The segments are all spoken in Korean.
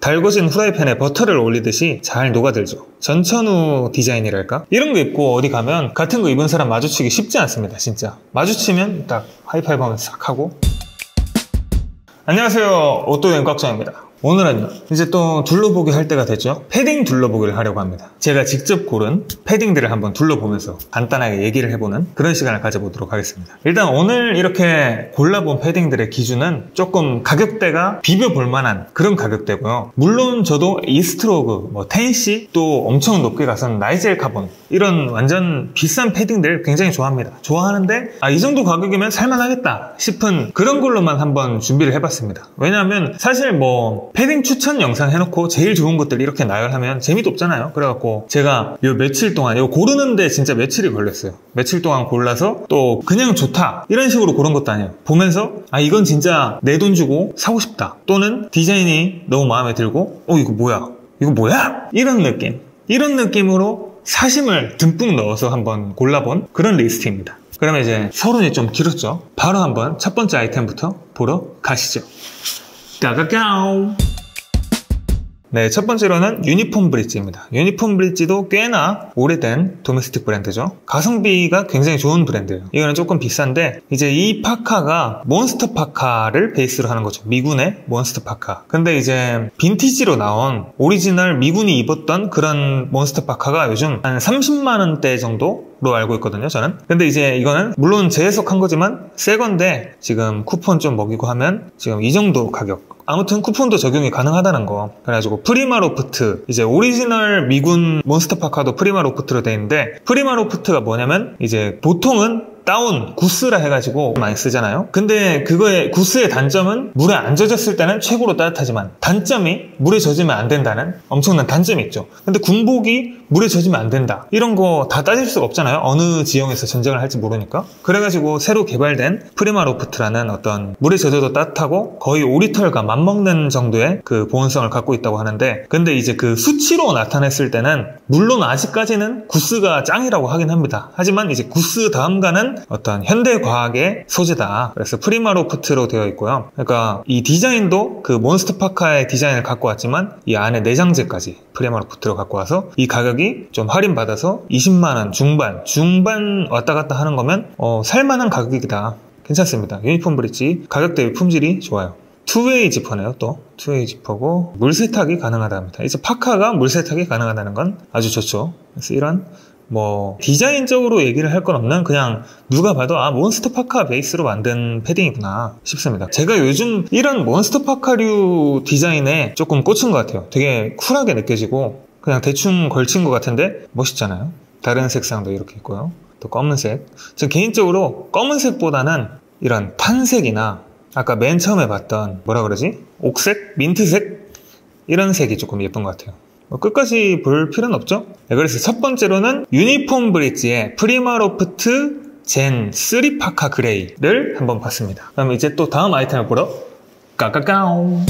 달궈진 후라이팬에 버터를 올리듯이 잘 녹아들죠. 전천후 디자인이랄까? 이런 거 입고 어디 가면 같은 거 입은 사람 마주치기 쉽지 않습니다. 진짜 마주치면 딱 하이파이브 하면서 싹 하고. 안녕하세요, 오또여행 꽉짱입니다. 오늘은요, 이제 또 둘러보기 할 때가 됐죠. 패딩 둘러보기를 하려고 합니다. 제가 직접 고른 패딩들을 한번 둘러보면서 간단하게 얘기를 해보는 그런 시간을 가져보도록 하겠습니다. 일단 오늘 이렇게 골라본 패딩들의 기준은 조금 가격대가 비벼볼 만한 그런 가격대고요. 물론 저도 이스트로그, 텐시, 또 엄청 높게 가서는 나이젤 카본, 이런 완전 비싼 패딩들 굉장히 좋아합니다. 좋아하는데 이 정도 가격이면 살만하겠다 싶은 그런 걸로만 한번 준비를 해봤습니다. 왜냐하면 사실 패딩 추천 영상 해놓고 제일 좋은 것들 이렇게 나열하면 재미도 없잖아요. 그래갖고 제가 요 며칠 동안 이거 고르는데 진짜 며칠이 걸렸어요. 며칠 동안 골라서 또 그냥 좋다 이런 식으로 고른 것도 아니에요. 보면서 이건 진짜 내 돈 주고 사고 싶다, 또는 디자인이 너무 마음에 들고 이거 뭐야 이런 느낌으로 사심을 듬뿍 넣어서 한번 골라본 그런 리스트입니다. 그러면 이제 서론이 좀 길었죠. 바로 한번 첫 번째 아이템부터 보러 가시죠. 까까까오. 네, 첫 번째로는 유니폼 브릿지입니다. 유니폼 브릿지도 꽤나 오래된 도메스틱 브랜드죠. 가성비가 굉장히 좋은 브랜드예요. 이거는 조금 비싼데 이제 이 파카가 몬스터 파카를 베이스로 하는 거죠. 미군의 몬스터 파카. 근데 이제 빈티지로 나온 오리지널 미군이 입었던 그런 몬스터 파카가 요즘 한 30만 원대 정도로 알고 있거든요, 저는. 근데 이제 이거는 물론 재해석한 거지만 새 건데 지금 쿠폰 좀 먹이고 하면 지금 이 정도 가격. 아무튼 쿠폰도 적용이 가능하다는 거. 그래가지고 프리마로프트, 이제 오리지널 미군 몬스터 파카도 프리마로프트로 되어 있는데, 프리마로프트가 뭐냐면 이제 보통은 다운, 구스라 해가지고 많이 쓰잖아요. 근데 그거의 구스의 단점은 물에 안 젖었을 때는 최고로 따뜻하지만 단점이 물에 젖으면 안 된다는 엄청난 단점이 있죠. 근데 군복이 물에 젖으면 안 된다, 이런 거 다 따질 수가 없잖아요. 어느 지형에서 전쟁을 할지 모르니까. 그래가지고 새로 개발된 프리마로프트라는 어떤 물에 젖어도 따뜻하고 거의 오리털과 맞먹는 정도의 그 보온성을 갖고 있다고 하는데, 근데 이제 그 수치로 나타냈을 때는 물론 아직까지는 구스가 짱이라고 하긴 합니다. 하지만 이제 구스 다음가는 어떤 현대과학의 소재다. 그래서 프리마로프트로 되어 있고요. 그러니까 이 디자인도 그 몬스터 파카의 디자인을 갖고 왔지만 이 안에 내장재까지 프리마로프트로 갖고 와서 이 가격이 좀 할인받아서 20만원 중반 왔다 갔다 하는 거면 살만한 가격이다. 괜찮습니다. 유니폼 브릿지 가격 대비 품질이 좋아요. 투웨이 지퍼네요. 또 투웨이 지퍼고 물세탁이 가능하답니다. 이제 파카가 물세탁이 가능하다는 건 아주 좋죠. 그래서 이런 디자인적으로 얘기를 할 건 없는, 그냥 누가 봐도 몬스터 파카 베이스로 만든 패딩이구나 싶습니다. 제가 요즘 이런 몬스터 파카류 디자인에 조금 꽂힌 것 같아요. 되게 쿨하게 느껴지고 그냥 대충 걸친 것 같은데 멋있잖아요. 다른 색상도 이렇게 있고요. 또 검은색. 전 개인적으로 검은색보다는 이런 탄색이나 아까 맨 처음에 봤던 옥색? 민트색? 이런 색이 조금 예쁜 것 같아요. 끝까지 볼 필요는 없죠? 네, 그래서 첫 번째로는 유니폼 브릿지의 프리마로프트 젠 3 파카 그레이를 한번 봤습니다. 그럼 이제 또 다음 아이템을 보러 까까까오.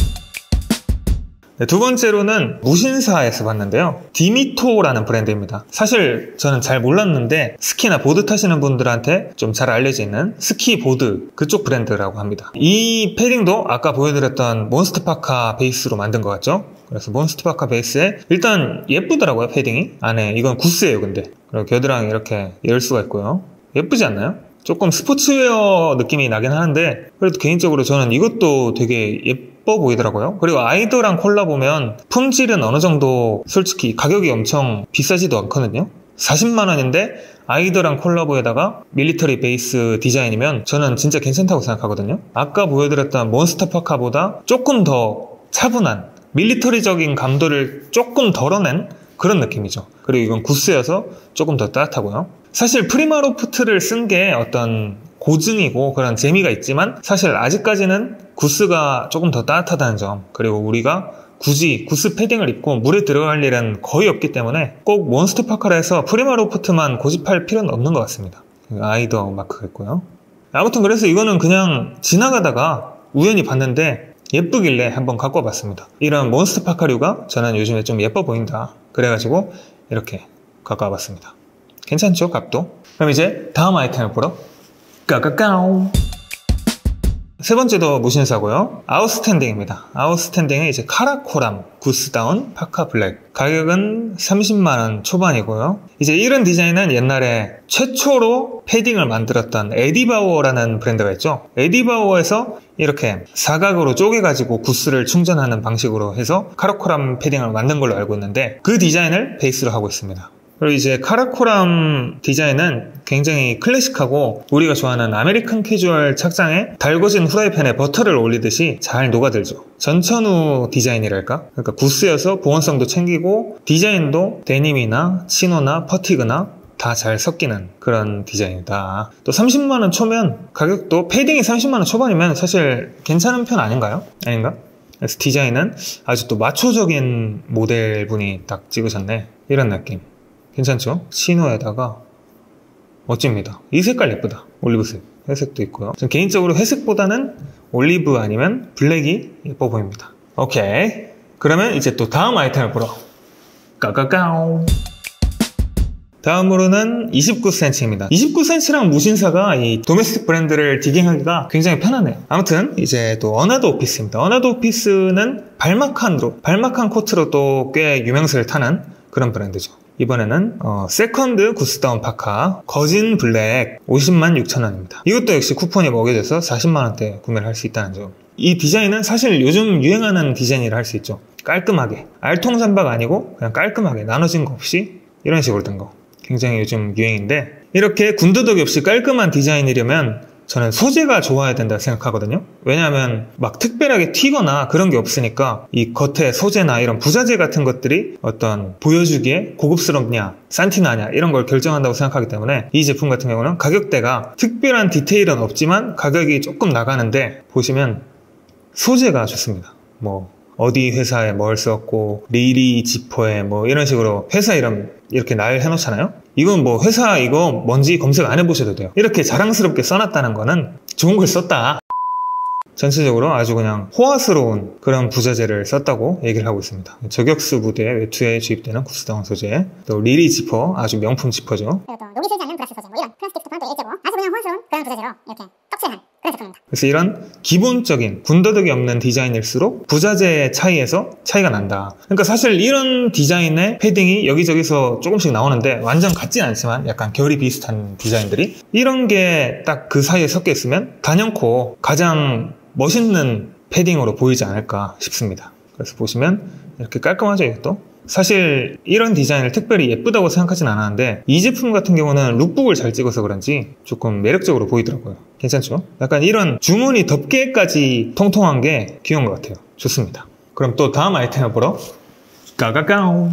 네, 두 번째로는 무신사에서 봤는데요. 디미토라는 브랜드입니다. 사실 저는 잘 몰랐는데 스키나 보드 타시는 분들한테 좀 잘 알려져 있는 스키보드 그쪽 브랜드라고 합니다. 이 패딩도 아까 보여드렸던 몬스터 파카 베이스로 만든 것 같죠? 그래서 몬스터 파카 베이스에 일단 예쁘더라고요, 패딩이. 안에 이건 구스예요, 근데. 그리고 겨드랑이 이렇게 열 수가 있고요. 예쁘지 않나요? 조금 스포츠웨어 느낌이 나긴 하는데 그래도 개인적으로 저는 이것도 되게 예뻐 보이더라고요. 그리고 아이더랑 콜라보면 품질은 어느 정도 솔직히 가격이 엄청 비싸지도 않거든요. 40만 원인데 아이더랑 콜라보에다가 밀리터리 베이스 디자인이면 저는 진짜 괜찮다고 생각하거든요. 아까 보여드렸던 몬스터 파카보다 조금 더 차분한 밀리터리적인 감도를 조금 덜어낸 그런 느낌이죠. 그리고 이건 구스여서 조금 더 따뜻하고요. 사실 프리마로프트를 쓴 게 어떤 고증이고 그런 재미가 있지만 사실 아직까지는 구스가 조금 더 따뜻하다는 점, 그리고 우리가 굳이 구스 패딩을 입고 물에 들어갈 일은 거의 없기 때문에 꼭 몬스터 파카라 해서 프리마로프트만 고집할 필요는 없는 것 같습니다. 아이더 마크가 있고요. 아무튼 그래서 이거는 그냥 지나가다가 우연히 봤는데 예쁘길래 한번 갖고 와봤습니다. 이런 몬스터 파카류가 저는 요즘에 좀 예뻐 보인다, 그래가지고 이렇게 갖고 와봤습니다. 괜찮죠, 값도? 그럼 이제 다음 아이템을 보러 까까까오. 세 번째도 무신사고요. 아웃스탠딩입니다. 아웃스탠딩은 이제 카라코람 구스다운 파카 블랙. 가격은 30만원 초반이고요. 이제 이런 디자인은 옛날에 최초로 패딩을 만들었던 에디바우어라는 브랜드가 있죠. 에디바우어에서 이렇게 사각으로 쪼개가지고 구스를 충전하는 방식으로 해서 카라코람 패딩을 만든 걸로 알고 있는데 그 디자인을 베이스로 하고 있습니다. 그리고 이제 카라코람 디자인은 굉장히 클래식하고 우리가 좋아하는 아메리칸 캐주얼 착장에 달궈진 후라이팬에 버터를 올리듯이 잘 녹아들죠. 전천후 디자인이랄까? 그러니까 구스여서 보온성도 챙기고 디자인도 데님이나 치노나 퍼티그나 다 잘 섞이는 그런 디자인이다. 또 30만원 초면 가격도 패딩이 30만원 초반이면 사실 괜찮은 편 아닌가요? 아닌가? 그래서 디자인은 아주 또 마초적인 모델분이 딱 찍으셨네. 이런 느낌. 괜찮죠? 치노에다가 멋집니다. 이 색깔 예쁘다. 올리브색. 회색도 있고요. 전 개인적으로 회색보다는 올리브 아니면 블랙이 예뻐 보입니다. 오케이. 그러면 이제 또 다음 아이템을 보러 까까까오. 다음으로는 29cm입니다. 29cm랑 무신사가 이 도메스틱 브랜드를 디깅하기가 굉장히 편하네요. 아무튼 이제 또 어나더 오피스입니다. 어나더 오피스는 발막한 코트로 또 꽤 유명세를 타는 그런 브랜드죠. 이번에는 세컨드 구스다운 파카 거진 블랙 50만 6천원입니다. 이것도 역시 쿠폰이 먹여져서 40만원대 구매를 할 수 있다는 점. 이 디자인은 사실 요즘 유행하는 디자인이라 할 수 있죠. 깔끔하게 알통 잠바가 아니고 그냥 깔끔하게 나눠진 거 없이 이런 식으로 된 거 굉장히 요즘 유행인데, 이렇게 군더더기 없이 깔끔한 디자인이려면 저는 소재가 좋아야 된다 생각하거든요. 왜냐하면 막 특별하게 튀거나 그런 게 없으니까 이 겉에 소재나 이런 부자재 같은 것들이 어떤 보여주기에 고급스럽냐 산티나냐 이런 걸 결정한다고 생각하기 때문에 이 제품 같은 경우는 가격대가 특별한 디테일은 없지만 가격이 조금 나가는데 보시면 소재가 좋습니다. 뭐 어디 회사에 뭘 썼고 리리 지퍼에 뭐 이런 식으로 회사 이름 이렇게 날 해놓잖아요. 이건 뭐 회사 이거 뭔지 검색 안 해보셔도 돼요. 이렇게 자랑스럽게 써놨다는 거는 좋은 걸 썼다. 전체적으로 아주 그냥 호화스러운 그런 부자재를 썼다고 얘기를 하고 있습니다. 저격수 부대 외투에 주입되는 구스다운 소재, 또 리리 지퍼 아주 명품 지퍼죠. 그리고 또 녹이 슬지 않는 브라스 소재, 뭐 이런 플라스틱 스토퍼도 일제고 아주 그냥 호화스러운 그런 부자재로 이렇게 떡칠한 그런 제품입니다. 그래서 이런 기본적인 군더더기 없는 디자인일수록 부자재의 차이에서 차이가 난다. 그러니까 사실 이런 디자인의 패딩이 여기저기서 조금씩 나오는데 완전 같진 않지만 약간 결이 비슷한 디자인들이 이런 게 딱 그 사이에 섞여 있으면 단연코 가장 멋있는 패딩으로 보이지 않을까 싶습니다. 그래서 보시면 이렇게 깔끔하죠, 이것도. 사실 이런 디자인을 특별히 예쁘다고 생각하진 않았는데 이 제품 같은 경우는 룩북을 잘 찍어서 그런지 조금 매력적으로 보이더라고요. 괜찮죠? 약간 이런 주머니 덮개까지 통통한 게 귀여운 것 같아요. 좋습니다. 그럼 또 다음 아이템을 보러 까까까오.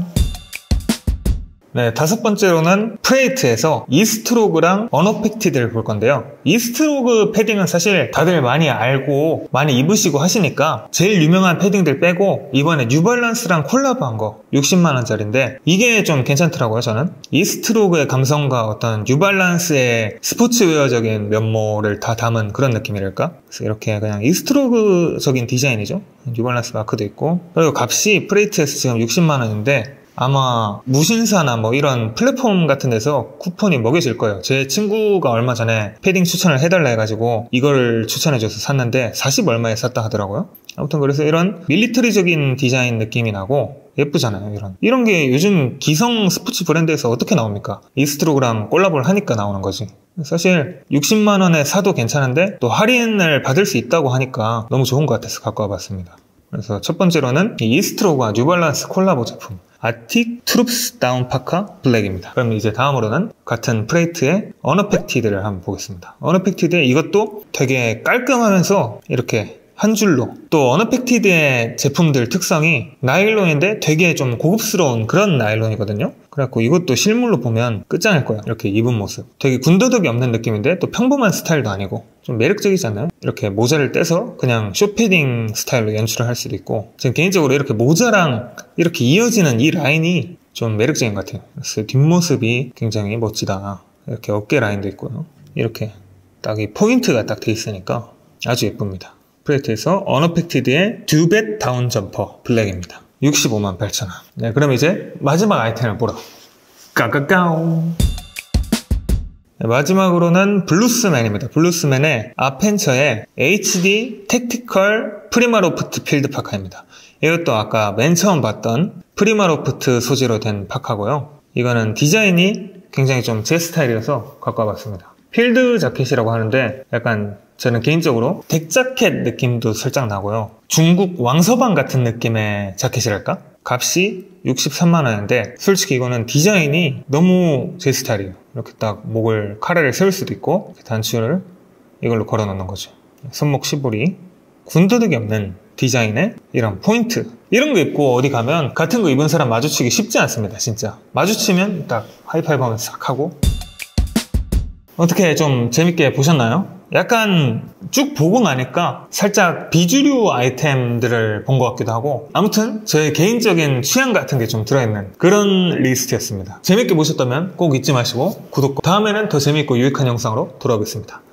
네, 다섯 번째로는 프레이트에서 이스트로그랑 언어팩티드를 볼 건데요. 이스트로그 패딩은 사실 다들 많이 알고 많이 입으시고 하시니까 제일 유명한 패딩들 빼고 이번에 뉴발란스랑 콜라보한 거 60만원짜리인데 이게 좀 괜찮더라고요. 저는 이스트로그의 감성과 어떤 뉴발란스의 스포츠웨어적인 면모를 다 담은 그런 느낌이랄까. 그래서 이렇게 그냥 이스트로그적인 디자인이죠. 뉴발란스 마크도 있고, 그리고 값이 프레이트에서 지금 60만원인데 아마 무신사나 뭐 이런 플랫폼 같은 데서 쿠폰이 먹여질 거예요. 제 친구가 얼마 전에 패딩 추천을 해달라 해가지고 이거를 추천해줘서 샀는데 40 얼마에 샀다 하더라고요. 아무튼 그래서 이런 밀리터리적인 디자인 느낌이 나고 예쁘잖아요. 이런 게 요즘 기성 스포츠 브랜드에서 어떻게 나옵니까? 이스트로그랑 콜라보를 하니까 나오는 거지. 사실 60만원에 사도 괜찮은데 또 할인을 받을 수 있다고 하니까 너무 좋은 것 같아서 갖고 와봤습니다. 그래서 첫 번째로는 이 이스트로그와 뉴발란스 콜라보 제품 아틱 트룹스 다운 파카 블랙입니다. 그럼 이제 다음으로는 같은 프레이트의 언어팩티드를 한번 보겠습니다. 언어팩티드의 이것도 되게 깔끔하면서 이렇게 한 줄로, 또 언어팩티드의 제품들 특성이 나일론인데 되게 좀 고급스러운 그런 나일론이거든요. 그래갖고 이것도 실물로 보면 끝장일 거예요. 이렇게 입은 모습 되게 군더더기 없는 느낌인데 또 평범한 스타일도 아니고 좀 매력적이지 않나요? 이렇게 모자를 떼서 그냥 숏패딩 스타일로 연출을 할 수도 있고, 저는 개인적으로 이렇게 모자랑 이렇게 이어지는 이 라인이 좀 매력적인 것 같아요. 그래서 뒷모습이 굉장히 멋지다. 이렇게 어깨 라인도 있고요. 이렇게 딱 이 포인트가 딱 돼 있으니까 아주 예쁩니다. 프레이트에서 언어팩티드의 듀벳 다운 점퍼 블랙입니다. 65만 8천원. 네, 그럼 이제 마지막 아이템을 보러 까까까오. 마지막으로는 블루스맨입니다. 블루스맨의 아펜처의 HD 택티컬 프리마로프트 필드 파카입니다. 이것도 아까 맨 처음 봤던 프리마로프트 소재로 된 파카고요. 이거는 디자인이 굉장히 좀 제 스타일이어서 갖고 와봤습니다. 필드 자켓이라고 하는데 약간 저는 개인적으로 덱자켓 느낌도 살짝 나고요. 중국 왕서방 같은 느낌의 자켓이랄까? 값이 63만원인데 솔직히 이거는 디자인이 너무 제 스타일이에요. 이렇게 딱 목을 카라를 세울 수도 있고 단추를 이걸로 걸어 놓는 거죠. 손목 시보리, 군더더기 없는 디자인의 이런 포인트, 이런 거 입고 어디 가면 같은 거 입은 사람 마주치기 쉽지 않습니다. 진짜 마주치면 딱 하이파이브 하면 싹 하고. 어떻게 좀 재밌게 보셨나요? 약간 쭉 보고 나니까 살짝 비주류 아이템들을 본 것 같기도 하고, 아무튼 제 개인적인 취향 같은 게 좀 들어있는 그런 리스트였습니다. 재밌게 보셨다면 꼭 잊지 마시고 구독과, 다음에는 더 재밌고 유익한 영상으로 돌아오겠습니다.